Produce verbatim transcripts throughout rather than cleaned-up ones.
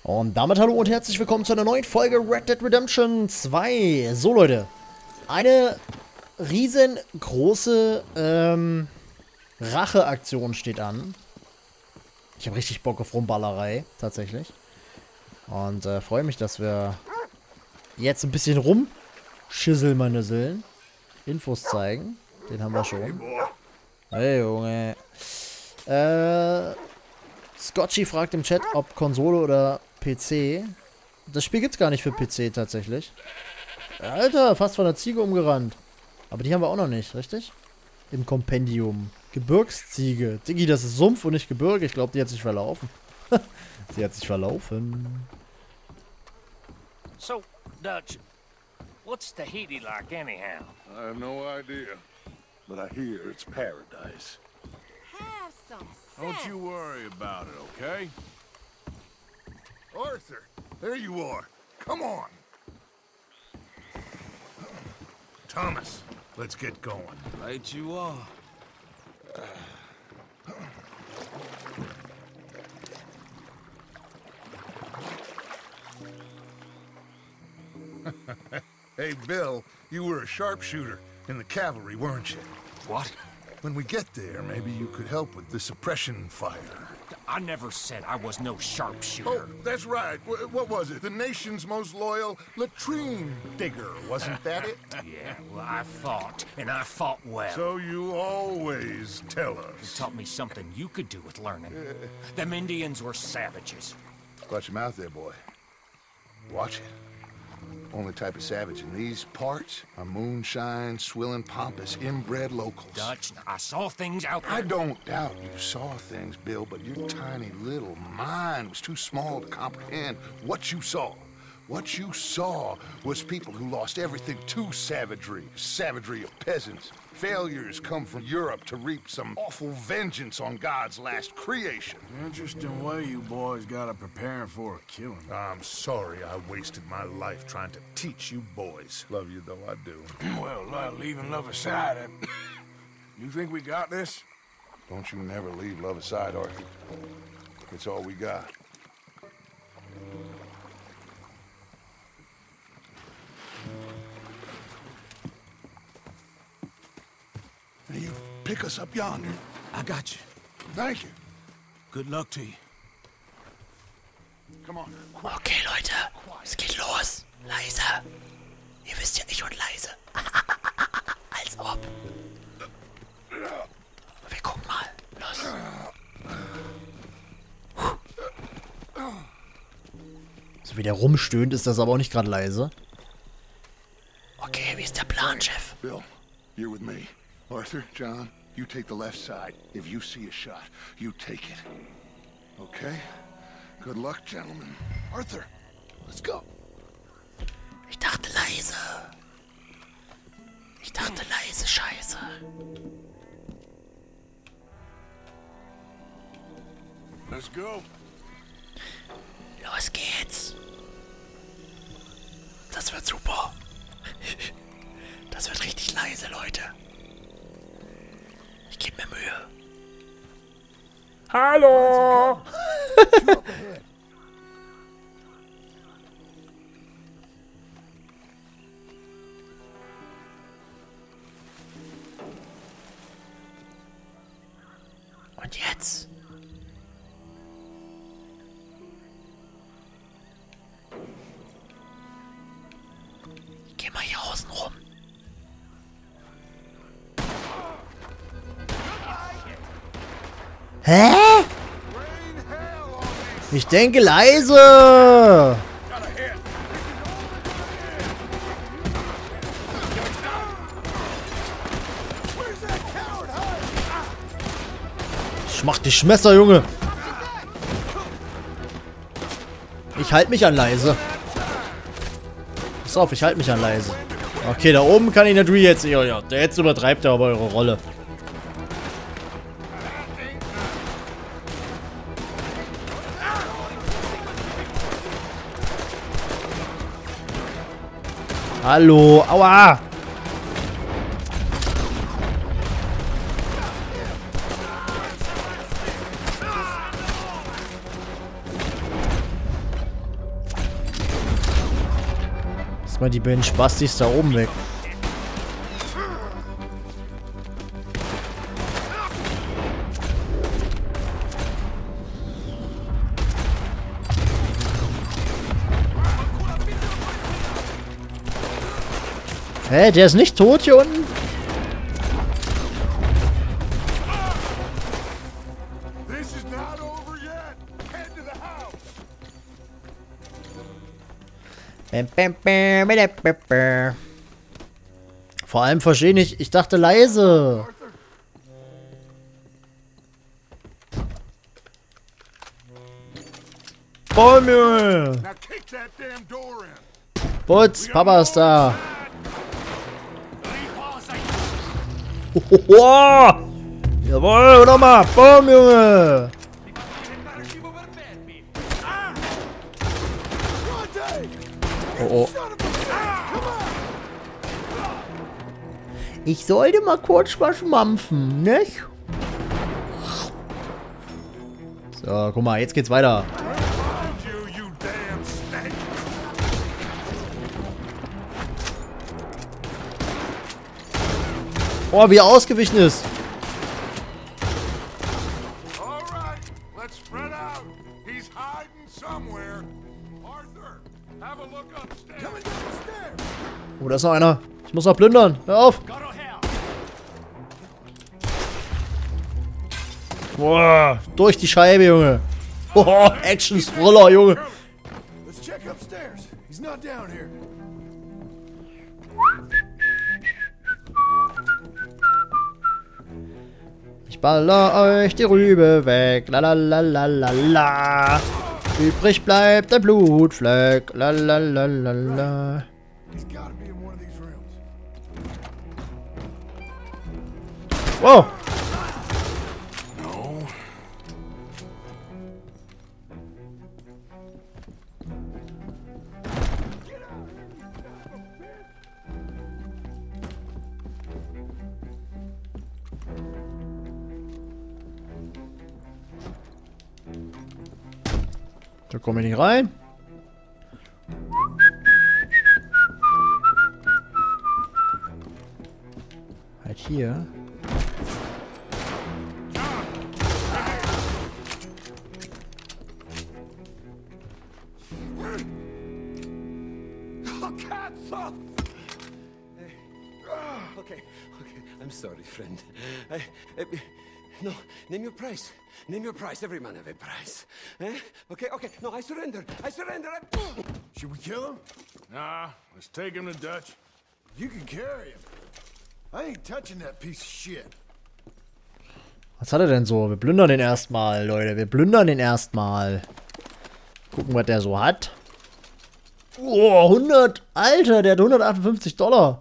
Und damit hallo und herzlich willkommen zu einer neuen Folge Red Dead Redemption zwei. So Leute, eine riesengroße ähm, Racheaktion steht an. Ich habe richtig Bock auf Rumballerei, tatsächlich. Und äh, freue mich, dass wir jetzt ein bisschen rumschisselmanüsseln. Infos zeigen. Den haben wir schon. Hey Junge. Äh, Scotchy fragt im Chat, ob Konsole oder P C. Das Spiel gibt's gar nicht für P C tatsächlich. Alter, fast von der Ziege umgerannt. Aber die haben wir auch noch nicht, richtig? Im Kompendium. Gebirgsziege. Diggi, das ist Sumpf und nicht Gebirge. Ich glaube, die hat sich verlaufen. Sie hat sich verlaufen. So, Dutch, what's Tahiti like anyhow? I have no idea, but I hear it's paradise. Have some sense. Don't you worry about it, okay? Arthur, there you are. Come on. Thomas, let's get going. Right you are. Hey, Bill, you were a sharpshooter in the cavalry, weren't you? What? When we get there, maybe you could help with the suppression fire. I never said I was no sharpshooter. Oh, that's right. W what was it? The nation's most loyal latrine digger, wasn't that it? Yeah, well, I fought, and I fought well. So you always tell It us. taught me something you could do with learning. Them Indians were savages. Watch your mouth there, boy. Watch it. Only type of savage in these parts are moonshine, swilling, pompous, inbred locals. Dutch, I saw things out there. I don't doubt you saw things, Bill, but your tiny little mind was too small to comprehend what you saw. What you saw was people who lost everything to savagery. Savagery of peasants. Failures come from Europe to reap some awful vengeance on God's last creation. Interesting way you boys got up preparing for a killing. I'm sorry I wasted my life trying to teach you boys. Love you though I do. Well, uh, leaving love aside, uh, you think we got this? Don't you never leave love aside, Arthur. It's all we got. Now you pick us up yonder. I got you. Thank you. Good luck to you. Come on. Okay, Leute. Es geht los. Leise. Ihr wisst ja, ich und leise. Als ob. Wir gucken mal. Los. So wie der rumstöhnt, ist das aber auch nicht gerade leise. Okay, wie ist der Plan, Chef? Bill, you're with me. Arthur, John, you take the left side. If you see a shot, you take it. Okay? Good luck, gentlemen. Arthur, let's go. Ich dachte leise. Ich dachte leise, Scheiße. Let's go. Los geht's. Das wird super. Das wird richtig leise, Leute. Ich gebe mir Mühe. Hallo! Und jetzt? Geh mal hier außen rum. Hä? Ich denke leise. Ich mach dich Messer, Junge. Ich halte mich an leise. Pass auf, ich halte mich an leise. Okay, da oben kann ich natürlich jetzt... Ja, ja, jetzt übertreibt er aber eure Rolle. Hallo, aua! Erstmal die beiden Spastis da oben weg. Hä, der ist nicht tot hier unten? Vor allem verstehe ich nicht, ich dachte leise. Bäume! Putz, Papa ist da. Hohoho! Jawohl, nochmal! Boom, Junge! Oh, oh. Ich sollte mal kurz was mampfen, nicht? So, guck mal, jetzt geht's weiter. Oh, wie er ausgewichen ist. Oh, da ist noch einer. Ich muss noch plündern. Hör auf. Boah, durch die Scheibe, Junge. Oh, Action-Thriller, Junge. Ich baller euch die Rübe weg. La la la la la la. Übrig bleibt ein Blutfleck. La la la la la. Wow. Da komme ich nicht rein. Halt hier. Okay, okay, I'm sorry, friend. I, I, no, name your price. Name your price. Every man have a price. Eh? Okay, okay. No, I surrender. I surrender. I... Should we kill him? Nah, let's take him to Dutch. You can carry him. I ain't touching that piece of shit. Was hat er denn so? Wir plündern den erstmal, Leute. Wir plündern den erstmal. Gucken, was der so hat. Oh, hundert. Alter, der hat hundertachtundfünfzig Dollar.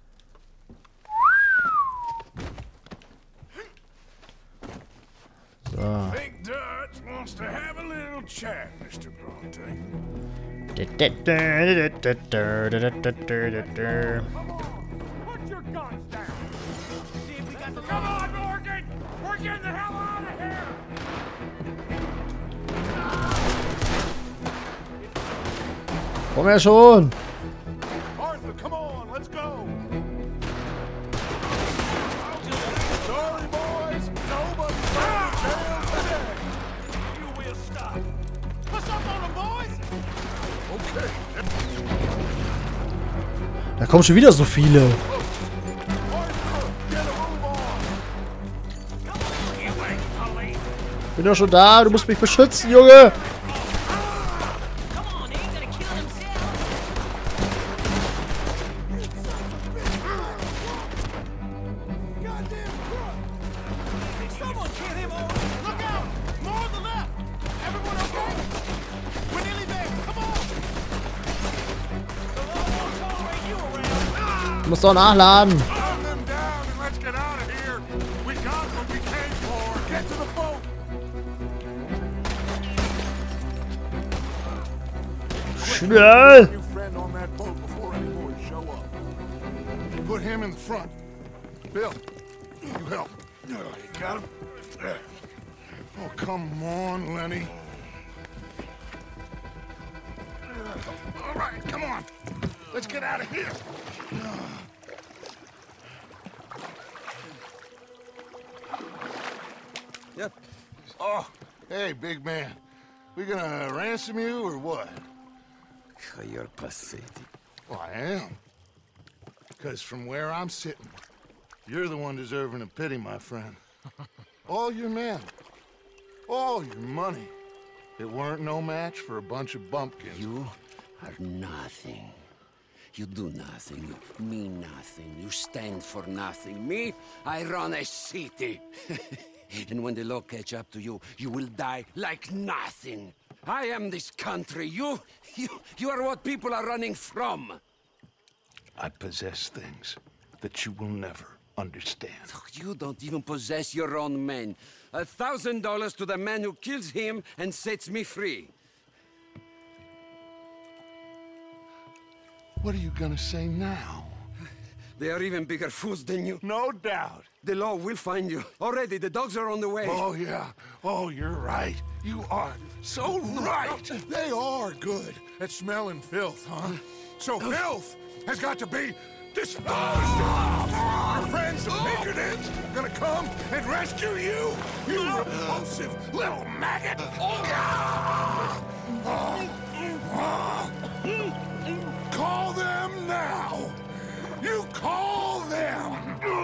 So. I think Dutch wants to have a little chat, Mister Bronte. Put your guns down. See if we got the... Come on, Morgan! We're getting the hell out of here! Komm her schon! Arthur, come on, let's go! Sorry, boys, nobody's going to jail today. You will stop. What's up on them, boys? Okay. Da kommen schon wieder so viele. Bin doch schon da, du musst mich beschützen, Junge! Du musst doch nachladen. Schnell! Put him in the front. Bill, you help. You got him? Oh, come on, Lenny. All right, come on. Let's get out of here. Yep. Oh, hey, big man. We gonna ransom you or what? You're pathetic. Well, I am. Because from where I'm sitting, you're the one deserving of pity, my friend. All your men, all your money, it weren't no match for a bunch of bumpkins. You are nothing. You do nothing. You mean nothing. You stand for nothing. Me, I run a city. And when the law catch up to you, you will die like nothing. I am this country. You, you, you are what people are running from. I possess things that you will never understand. You don't even possess your own men. A thousand dollars to the man who kills him and sets me free. What are you gonna say now? They are even bigger fools than you. No doubt. The law will find you. Already, the dogs are on the way. Oh, yeah. Oh, you're right. You are so right. They are good at smelling filth, huh? So filth has got to be disposed of. Our friends, the Pinkertons, gonna come and rescue you, you repulsive little maggot. Call them now. You call them.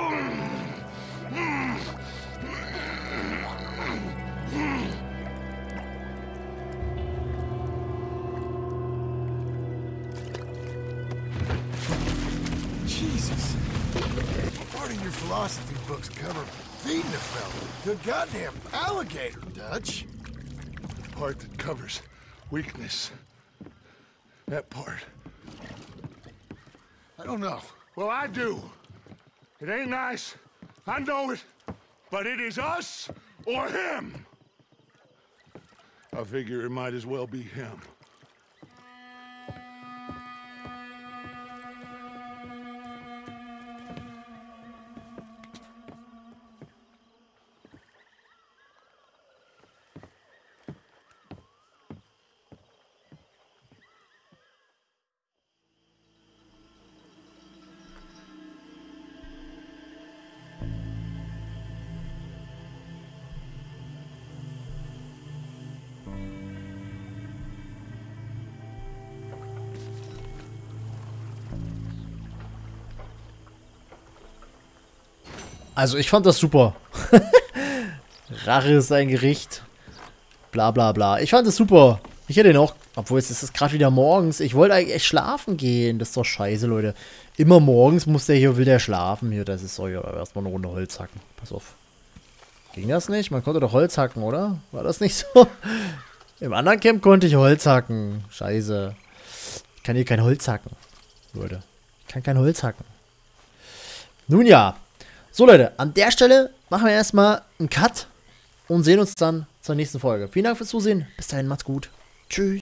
Jesus. Part of your philosophy books cover feeding a fella to a goddamn alligator, Dutch. The part that covers weakness. That part. I don't know. Well, I do. It ain't nice. I know it. But it is us or him. I figure it might as well be him. Also ich fand das super. Rache ist ein Gericht. Bla bla bla. Ich fand das super. Ich hätte ihn auch. Obwohl es ist gerade wieder morgens. Ich wollte eigentlich echt schlafen gehen. Das ist doch scheiße, Leute. Immer morgens muss der hier, will der schlafen. Hier, das ist so. Ja, erstmal eine Runde Holz hacken. Pass auf. Ging das nicht? Man konnte doch Holz hacken, oder? War das nicht so? Im anderen Camp konnte ich Holz hacken. Scheiße. Ich kann hier kein Holz hacken. Leute. Ich kann kein Holz hacken. Nun ja. So Leute, an der Stelle machen wir erstmal einen Cut und sehen uns dann zur nächsten Folge. Vielen Dank fürs Zusehen. Bis dahin, macht's gut. Tschüss.